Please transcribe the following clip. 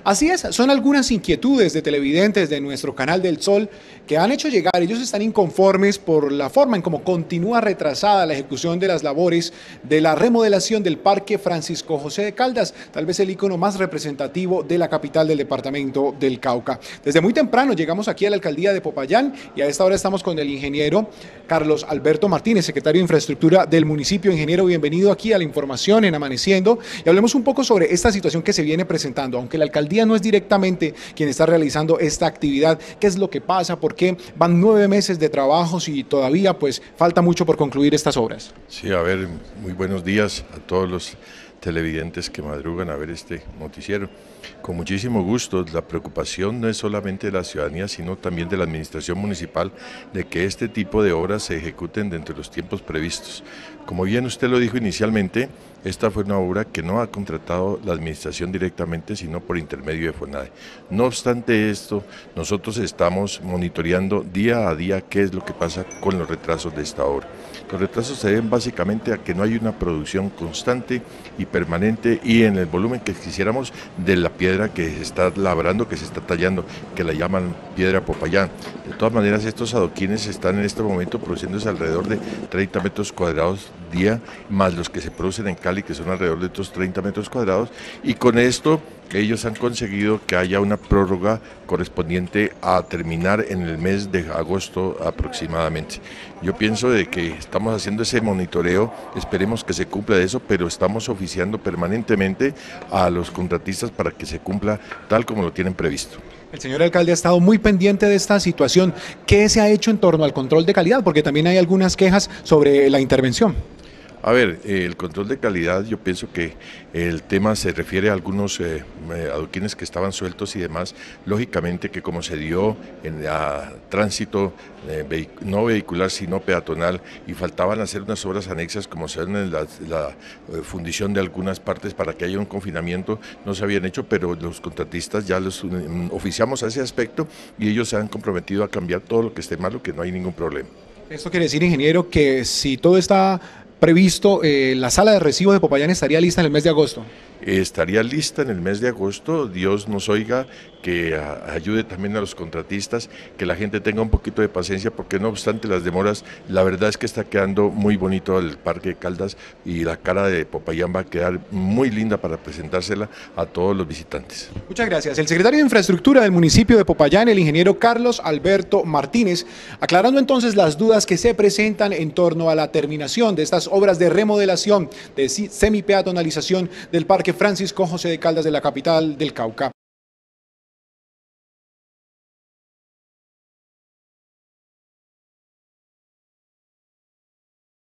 Así es, son algunas inquietudes de televidentes de nuestro canal del Sol que han hecho llegar. Ellos están inconformes por la forma en cómo continúa retrasada la ejecución de las labores de la remodelación del Parque Francisco José de Caldas, tal vez el ícono más representativo de la capital del departamento del Cauca. Desde muy temprano llegamos aquí a la alcaldía de Popayán y a esta hora estamos con el ingeniero Carlos Alberto Martínez, secretario de Infraestructura del municipio. Ingeniero, bienvenido aquí a la información en Amaneciendo y hablemos un poco sobre esta situación que se viene presentando, aunque la alcaldía no es directamente quien está realizando esta actividad. ¿Qué es lo que pasa? ¿Por qué van 9 meses de trabajos y todavía pues falta mucho por concluir estas obras? Sí, a ver, muy buenos días a todos los televidentes que madrugan a ver este noticiero. Con muchísimo gusto. La preocupación no es solamente de la ciudadanía, sino también de la administración municipal, de que este tipo de obras se ejecuten dentro de los tiempos previstos. Como bien usted lo dijo inicialmente, esta fue una obra que no ha contratado la administración directamente, sino por intermedio de FONADE. No obstante esto, nosotros estamos monitoreando día a día qué es lo que pasa con los retrasos de esta obra. Los retrasos se deben básicamente a que no hay una producción constante y permanente y en el volumen que quisiéramos de la piedra que se está labrando, que se está tallando, que la llaman piedra Popayán. De todas maneras, estos adoquines están en este momento produciéndose alrededor de 30 metros cuadrados día, más los que se producen en Cali, que son alrededor de estos 30 metros cuadrados, y con esto ellos han conseguido que haya una prórroga correspondiente a terminar en el mes de agosto aproximadamente. Yo pienso de que estamos haciendo ese monitoreo, esperemos que se cumpla de eso, pero estamos oficiando permanentemente a los contratistas para que se cumpla tal como lo tienen previsto. El señor alcalde ha estado muy pendiente de esta situación. ¿Qué se ha hecho en torno al control de calidad? Porque también hay algunas quejas sobre la intervención. A ver, el control de calidad, yo pienso que el tema se refiere a algunos adoquines que estaban sueltos y demás. Lógicamente que como se dio en tránsito no vehicular sino peatonal y faltaban hacer unas obras anexas como se ven en la fundición de algunas partes para que haya un confinamiento, no se habían hecho, pero los contratistas ya los oficiamos a ese aspecto y ellos se han comprometido a cambiar todo lo que esté malo, que no hay ningún problema. Esto quiere decir, ingeniero, que si todo está previsto, la sala de recibo de Popayán estaría lista en el mes de agosto. Estaría lista en el mes de agosto, Dios nos oiga, que ayude también a los contratistas, que la gente tenga un poquito de paciencia, porque no obstante las demoras, la verdad es que está quedando muy bonito el Parque de Caldas y la cara de Popayán va a quedar muy linda para presentársela a todos los visitantes. Muchas gracias. El secretario de Infraestructura del municipio de Popayán, el ingeniero Carlos Alberto Martínez, aclarando entonces las dudas que se presentan en torno a la terminación de estas obras de remodelación, de semipeatonalización del Parque Francisco José de Caldas de la capital del Cauca.